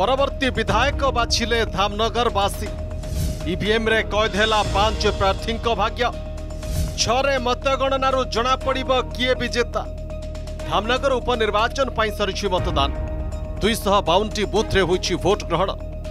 परवर्ती विधायक बाछिले धामनगरवासी। ईवीएम रे कैद हैला 5 प्रार्थी भाग्य। 6 मतगणनारू जना पड़िबो किए विजेता। धामनगर उपनिर्वाचन पाई सरिछि मतदान। 252 बूथ रे होइछि भोट ग्रहण।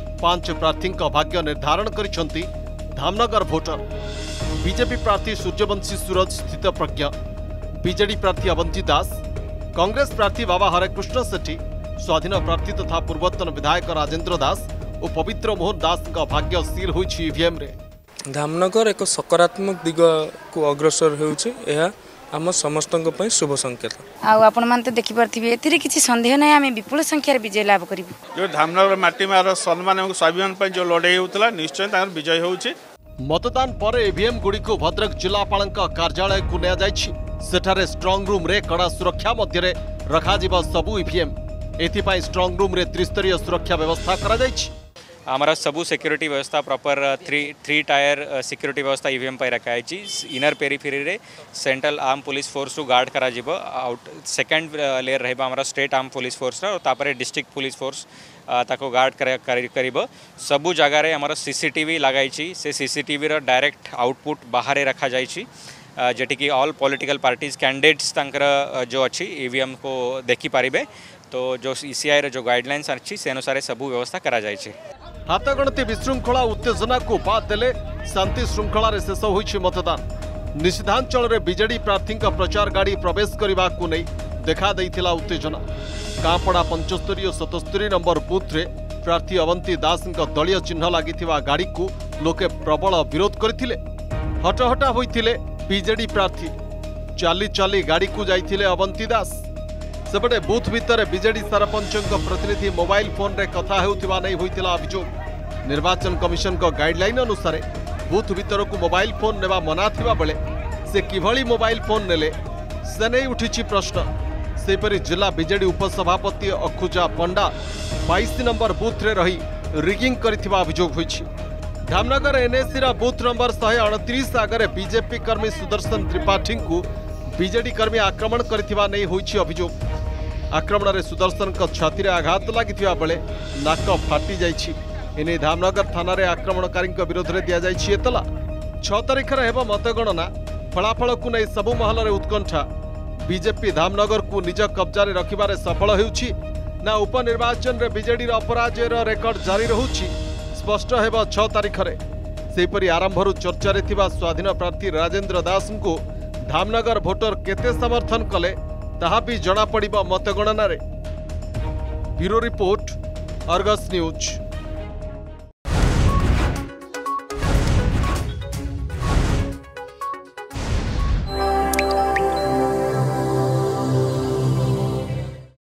5 प्रार्थी भाग्य निर्धारण करिसंती धामनगर भोटर। बीजेपी प्रार्थी सूर्यवंशी सूरज स्थित प्रज्ञ, बीजेडी प्रार्थी अवंती दास, कांग्रेस प्रार्थी बाबा हरेकृष्ण सेठी, स्वाधीन प्रार्थी तथा पूर्वतन विधायक राजेंद्र दास और पवित्र मोहन दास का भाग्य सील होइछि ईवीएम रे। धामनगर एक सकारात्मक दिग को अग्रसर होउछि। एहा आम समस्त शुभ संकेत। आपण मान तो देखि पारथिबे एथिरे किछि संदेह नै आमे विपुल संख्यार विजय लाभ करिबु। जो धामनगर माटी मार सम्मान एवं स्वाभिमान पर जो लड़ाई होतला निश्चय तार विजय होउछि। मतदान पर ईवीएम गुड़ी को भद्रक जिलापाल कार्यालय को निया जाइछि। सेठारे स्ट्रांग रूम रे कड़ा सुरक्षा मध्य रखा जिबा सबु ईवीएम। एथिपाई स्ट्रांग रूम रे त्रिस्तरीय सुरक्षा व्यवस्था करा जाइछि। हमारा सबू सिक्योरिटी व्यवस्था प्रॉपर थ्री टायर सिक्योरिटी व्यवस्था ईवीएम पर रखा है। इनर पेरीफेरी रे सेंट्रल आर्म पुलिस फोर्स रु गार्ड करा जिवो। आउट सेकंड लेयर रहबा हमारा स्टेट आर्म पुलिस फोर्स और तापरे डिस्ट्रिक्ट पुलिस फोर्स ताको गार्ड करिबो। सबू जगह रे हमारा सीसीटीवी लगाइछि। से सीसीटीवी रो डायरेक्ट आउटपुट बाहर रखा जाइछि जेटी कि ऑल पॉलिटिकल पार्टीज कैंडिडेट्स तांकर जो अच्छी ईवीएम को देखि पारिबे। तो जो ईसीआई रो जो गाइडलाइंस अछि से अनुसार सबू व्यवस्था करा जाइछि। हाथगणती विशृंखला उत्तेजना को बाद देले शांति श्रृंखला शेष होइछि मतदान। निषिद्धांचल रे बीजेडी प्रार्थी प्रचार गाड़ी प्रवेश करने को नहीं देखा देइथिला उत्तेजना। कांपड़ा 75 और 77 नंबर बूथ रे प्रार्थी अवंती दास दलीय चिन्ह लागिथिबा गाड़ी को लोके प्रबल विरोध करथिले। हटहटा होइथिले बीजेडी प्रार्थी। चाली चाली गाड़ी को जाइथिले अवंती दास। सेपटे बूथ भितर बीजेडी सरपंच प्रतिनिधि मोबाइल फोन रे कथा हेउथिबा नै होइतिला अभियोग। निर्वाचन कमिशन को गाइडलाइन अनुसार बूथ भितर को मोबाइल फोन नेबा मना थिबा बेले से किभली मोबाइल फोन नेले से नै उठिछि प्रश्न। सेपरि जिला बीजेडी उपसभापति अखुजा पंडा 22 नंबर बूथ रे रही रिगिंग करिथिबा अभियोग होइछि। धामनगर एनएसी रा बूथ नंबर 129 आगरे बीजेपी कर्मी सुदर्शन त्रिपाठी को बीजेडी कर्मी आक्रमण करिथिबा नै होइछि अभियोग। आक्रमण रे सुदर्शन को छाती रे आघात लागिथिबा बेले नाक फाटी जाइछि। एने धामनगर थाना रे आक्रमणकारी विरोध रे दिया जाइछि एतला। 6 तारिख रे हेबो मतगणना। फलाफल को नै सबु महल रे उत्कंठा। बीजेपी धामनगर को निज कब्जा रे रखिबारे सफल हेउछि ना उपनिर्वाचन रे बीजेडी रो अपराजय रो रेकर्ड जारी रहुछि स्पष्ट हेबो 6 तारिख रे। सेपरि आरंभरु चर्चा रे थिबा स्वाधीन प्रार्थी राजेंद्र दास को धामनगर भोटर केते समर्थन कले ताहा भी जना पड़िबो मतगणना रे। Bureau report, Argus news.